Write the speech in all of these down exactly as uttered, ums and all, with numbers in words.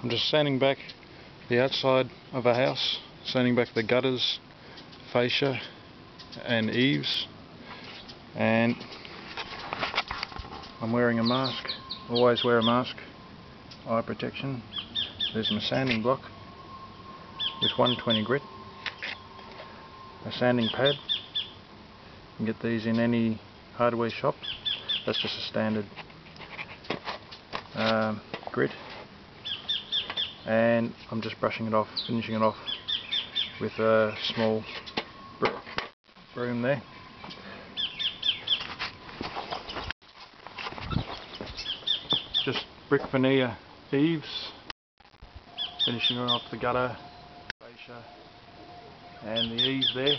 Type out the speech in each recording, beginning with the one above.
I'm just sanding back the outside of a house, sanding back the gutters, fascia and eaves, and I'm wearing a mask. Always wear a mask, eye protection. There's my sanding block with one twenty grit, a sanding pad. You can get these in any hardware shop. That's just a standard um, grit, and I'm just brushing it off, finishing it off with a small br broom there. Just brick veneer eaves, finishing off the gutter, fascia and the eaves there.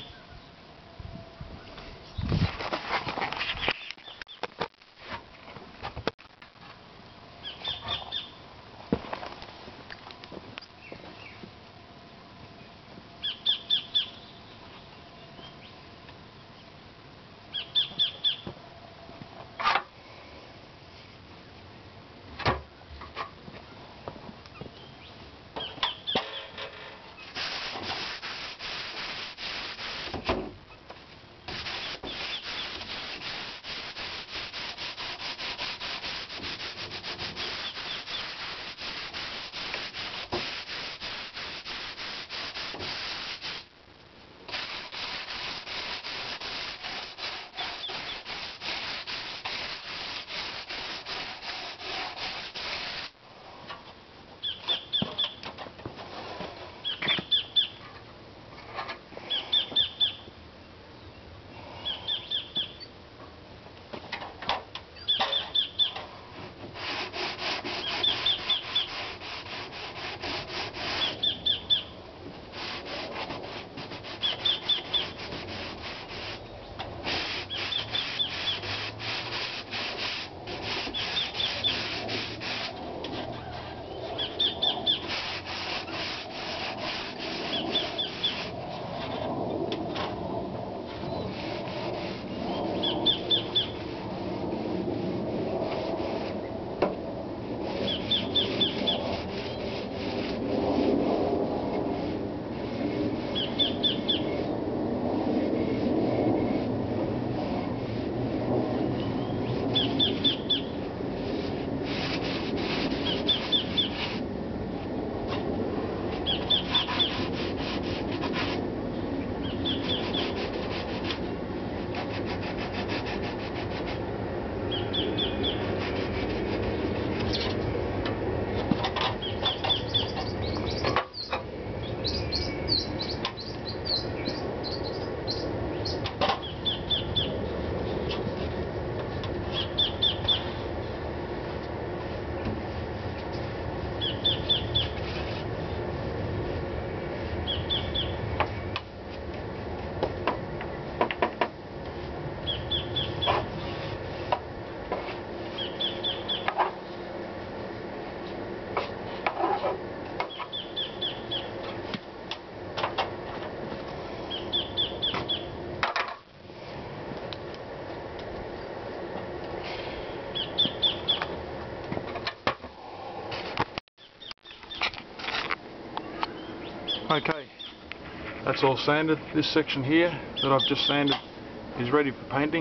Okay, that's all sanded. This section here that I've just sanded is ready for painting,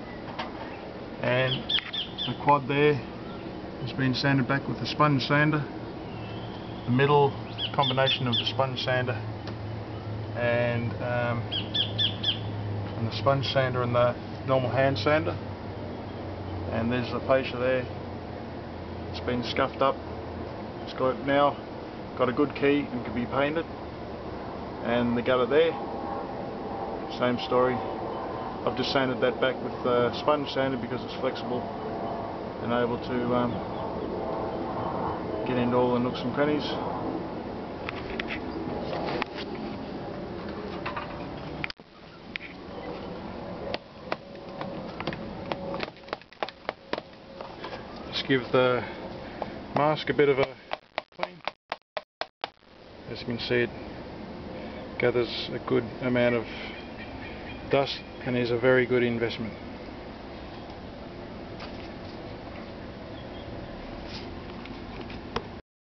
and the quad there has been sanded back with the sponge sander. The middle combination of the sponge sander and um, and the sponge sander and the normal hand sander, and there's the fascia there. It's been scuffed up. It's got now got a good key and can be painted. And the gutter there, same story. I've just sanded that back with the sponge sander because it's flexible and able to um, get into all the nooks and crannies. Just give the mask a bit of a clean. As you can see, it gathers a good amount of dust and is a very good investment.